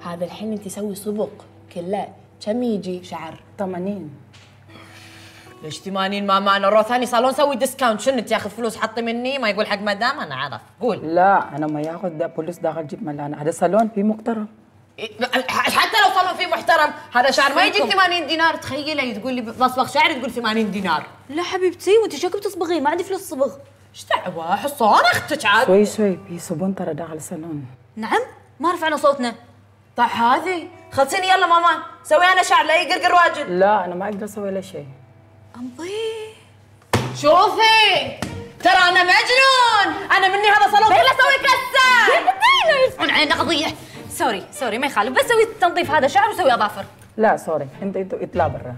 هذا الحين انت سوي صبغ كله كم يجي شعر؟ 80. ليش 80 ماما؟ انا روح ثاني صالون سوي ديسكاونت. شنو تاخذ فلوس حطي مني ما يقول حق مدام؟ انا عارف قول. لا انا ما ياخذ بوليس داخل جيب ملانه، هذا صالون فيه محترم. حتى لو صالون فيه محترم هذا شعر ما يجي 80 دينار. تخيلي تقول لي بصبغ شعري تقول 80 دينار. لا حبيبتي وانت شكو بتصبغين؟ ما عندي فلوس صبغ. ايش دعوه حصان اختك عاد. شوي شوي في صبون ترى داخل الصالون. نعم ما رفعنا صوتنا. طيب هذه خلصيني يلا ماما سوي انا شعر لا يقرقر واجد. لا انا ما اقدر اسوي له شيء. امضي شوفي ترى انا مجنون. انا مني هذا صالون كله اسوي كسر. يدفعون علينا قضيه. سوري ما يخالف، بس سوي تنظيف هذا شعر وسوي اظافر. لا سوري انت اطلع برا.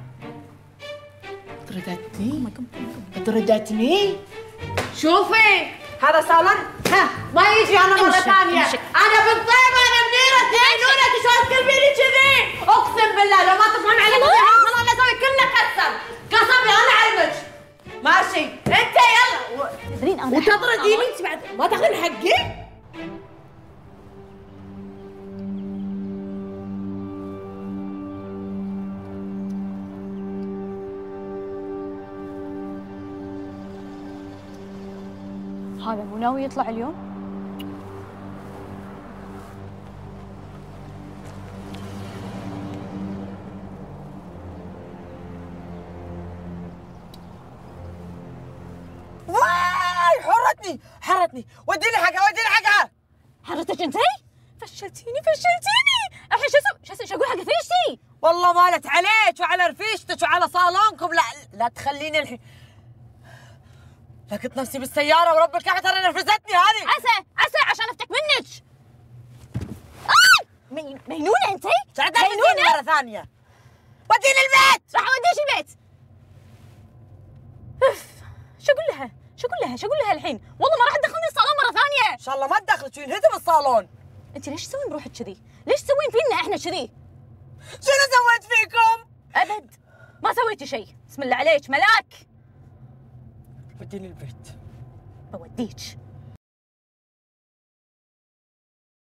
طردتني شوفي هذا صالون ما يجي انا مره ثانيه. انا بالطيبه انا منيره تعينونك شلون تكلميني كذي؟ اقسم بالله لو ما تفهم علي خلاص انا اسوي كله كسر قسمي انا علمك. ماشي انت يلا تدرين انا وتطرديني انت بعد ما تاخذين حقي؟ هذا مو ناوي يطلع اليوم؟ واي حرتني وديني حقها. حرتك انتي؟ فشلتيني الحين شو اسوي؟ شو اقول حق رفيجتي؟ والله مالت عليك وعلى رفيجتك وعلى صالونكم. لا تخليني الحين. لقيت نفسي بالسيارة ورب الكعبة ترى نرفزتني هذه. عسى عشان افتك منك. مجنونة انتي؟ مجنونة مرة ثانية. وديني البيت. راح اوديش البيت. شو اقول لها الحين؟ والله ما راح تدخلني الصالون مرة ثانية. ان شاء الله ما تدخلك وينهدم الصالون. انت ليش تسوين بروحك كذي؟ ليش تسوين فينا احنا كذي؟ شنو سويت فيكم؟ ابد ما سويتي شيء، بسم الله عليك ملاك. وديني البيت. بوديك.